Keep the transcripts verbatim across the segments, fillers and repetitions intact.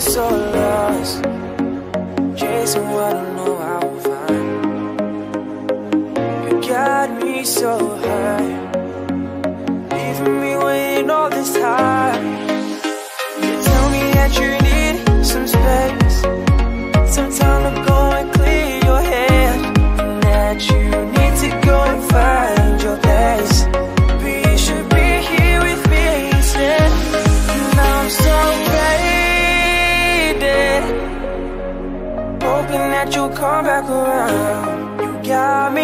so lost, chasing what I know I will find. You got me so high, leaving me waiting all this time. You tell me that you need some space, some time to go and clear your head, and that you need to go and find your place. But you should be here with me instead. And I'm so faded, hoping that you'll come back around. You got me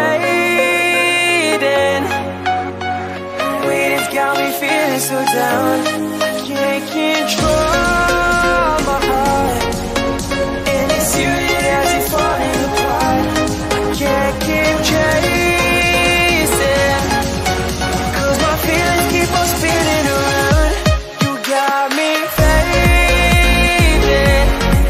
waiting, waiting's got me feeling so down. I can't control my heart, and it's you that has it falling apart. I can't keep chasing, cause my feelings keep on spinning around. You got me faded.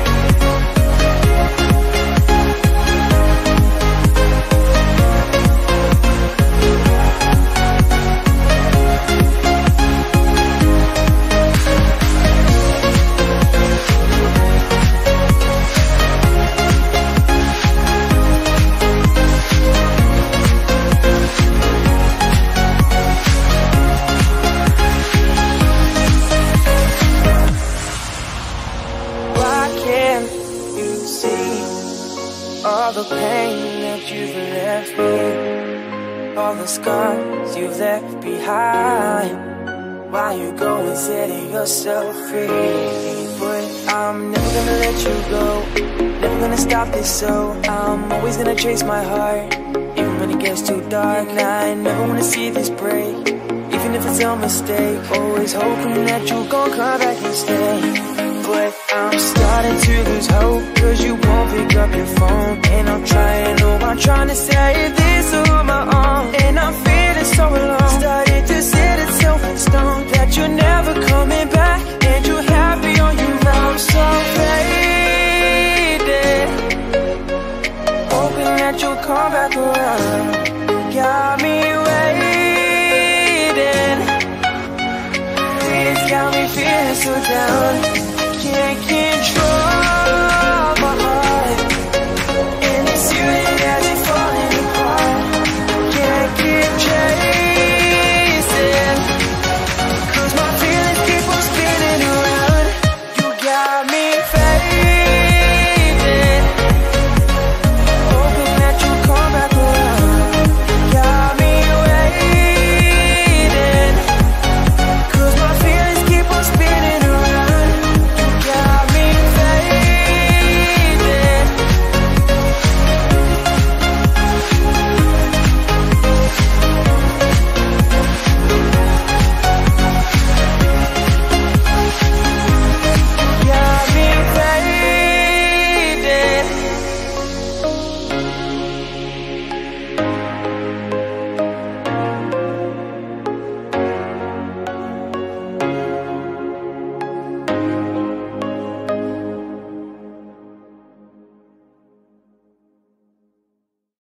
All the pain that you've left me, all the scars you've left behind. Why you go and setting yourself free? But I'm never gonna let you go, never gonna stop this, so I'm always gonna chase my heart, even when it gets too dark. And I never wanna see this break, even if it's a mistake. Always hoping that you'll gon' come back and stay. But I'm starting to lose hope, cause you won't pick up your phone. And I'm trying, oh, I'm trying to save this on my own. And I'm feeling so alone, starting to set itself in stone, that you're never coming back, and you're happy on your own. I'm so faded, hoping that you'll come back around. You got me waiting, it's got me feeling so down. Can't control